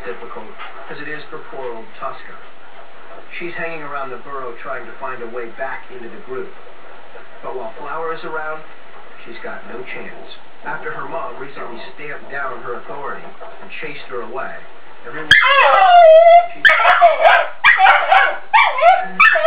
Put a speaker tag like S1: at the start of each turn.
S1: difficult as it is for poor old Tosca. She's hanging around the burrow trying to find a way back into the group. But while Flower is around, she's got no chance. After her mom recently stamped down her authority and chased her away, everyone...